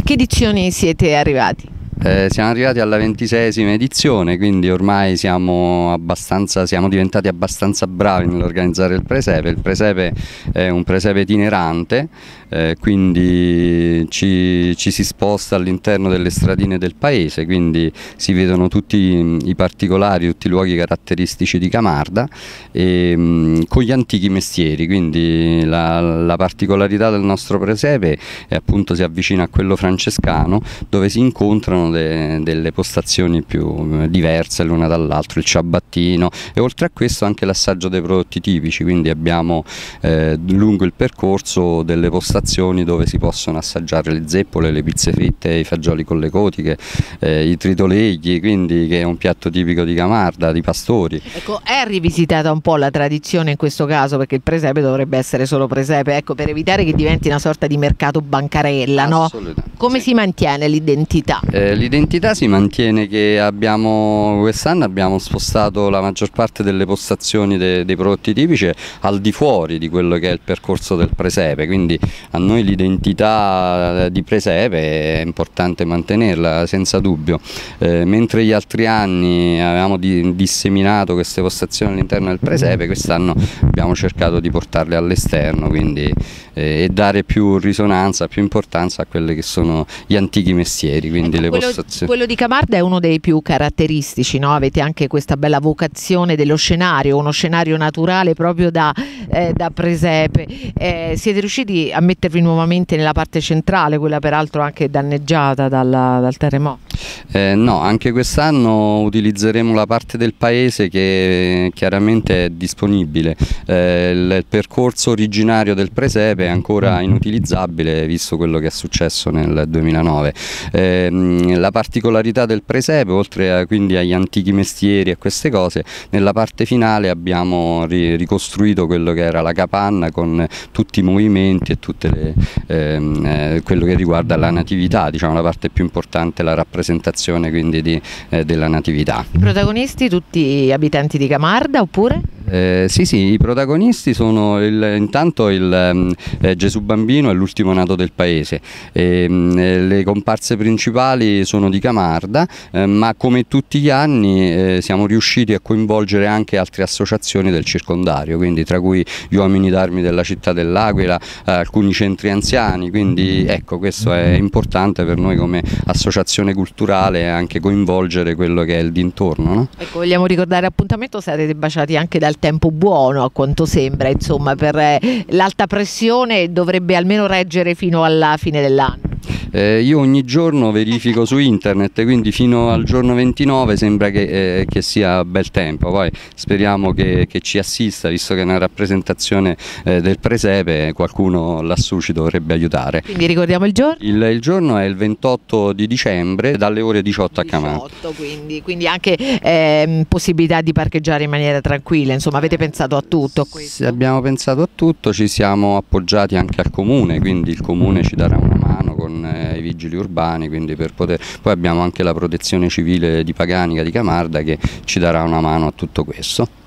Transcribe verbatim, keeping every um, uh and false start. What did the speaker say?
che edizioni siete arrivati? Eh, siamo arrivati alla ventiseiesima edizione, quindi ormai siamo, abbastanza, siamo diventati abbastanza bravi nell'organizzare il presepe. Il presepe è un presepe itinerante, eh, quindi ci, ci si sposta all'interno delle stradine del paese, quindi si vedono tutti i particolari, tutti i luoghi caratteristici di Camarda, e, mh, con gli antichi mestieri. Quindi la, la particolarità del nostro presepe è appunto si avvicina a quello francescano, dove si incontrano De, delle postazioni più diverse l'una dall'altra, il ciabattino, e oltre a questo anche l'assaggio dei prodotti tipici. Quindi abbiamo eh, lungo il percorso delle postazioni dove si possono assaggiare le zeppole, le pizze fritte, i fagioli con le cotiche, eh, i tritoleghi, quindi che è un piatto tipico di Camarda, di Pastori. Ecco, è rivisitata un po' la tradizione in questo caso, perché il presepe dovrebbe essere solo presepe, ecco, per evitare che diventi una sorta di mercato bancarella, no? Come sì. si mantiene l'identità? Eh, L'identità si mantiene che abbiamo, quest'anno abbiamo spostato la maggior parte delle postazioni de, dei prodotti tipici al di fuori di quello che è il percorso del presepe, quindi a noi l'identità di presepe è importante mantenerla senza dubbio. Eh, mentre gli altri anni avevamo di, disseminato queste postazioni all'interno del presepe, quest'anno abbiamo cercato di portarle all'esterno, quindi eh, e dare più risonanza, più importanza a quelli che sono gli antichi mestieri, quindi ecco, le quello, postazioni. Quello di Camarda è uno dei più caratteristici, no? Avete anche questa bella vocazione dello scenario, uno scenario naturale proprio da, eh, da presepe. Eh, siete riusciti a mettervi nuovamente nella parte centrale, quella peraltro anche danneggiata dalla, dal terremoto? Eh, no, anche quest'anno utilizzeremo la parte del paese che chiaramente è disponibile. Eh, il, il percorso originario del presepe è ancora inutilizzabile, visto quello che è successo nel duemilanove. Eh, la particolarità del presepe, oltre a, quindi agli antichi mestieri e queste cose, nella parte finale abbiamo ri, ricostruito quello che era la capanna con tutti i movimenti e tutte le, ehm, eh, quello che riguarda la natività, diciamo la parte più importante, la rappresentazione quindi di, eh, della natività. I protagonisti tutti abitanti di Camarda oppure? Eh, sì, sì, i protagonisti sono il, intanto il eh, Gesù Bambino è l'ultimo nato del paese, e, mh, le comparse principali sono di Camarda, eh, ma come tutti gli anni eh, siamo riusciti a coinvolgere anche altre associazioni del circondario, quindi tra cui gli Uomini d'Armi della città dell'Aquila, eh, alcuni centri anziani, quindi ecco, questo è importante per noi come associazione culturale, anche coinvolgere quello che è il dintorno, no? Ecco, vogliamo ricordare l'appuntamento, sarete baciati anche dal tempo buono a quanto sembra, insomma, per eh, l'alta pressione dovrebbe almeno reggere fino alla fine dell'anno. Eh, io ogni giorno verifico su internet, quindi fino al giorno ventinove sembra che, eh, che sia bel tempo, poi speriamo che, che ci assista, visto che è una rappresentazione eh, del presepe, qualcuno lassù ci dovrebbe aiutare. Quindi ricordiamo il giorno? Il, il giorno è il ventotto di dicembre dalle ore diciotto a Camarda. Quindi, quindi anche eh, possibilità di parcheggiare in maniera tranquilla, insomma avete pensato a tutto a questo? Sì, abbiamo pensato a tutto, ci siamo appoggiati anche al comune, quindi il comune ci darà una mano con eh, i vigili urbani, quindi per poter... poi abbiamo anche la protezione civile di Paganica di Camarda che ci darà una mano a tutto questo.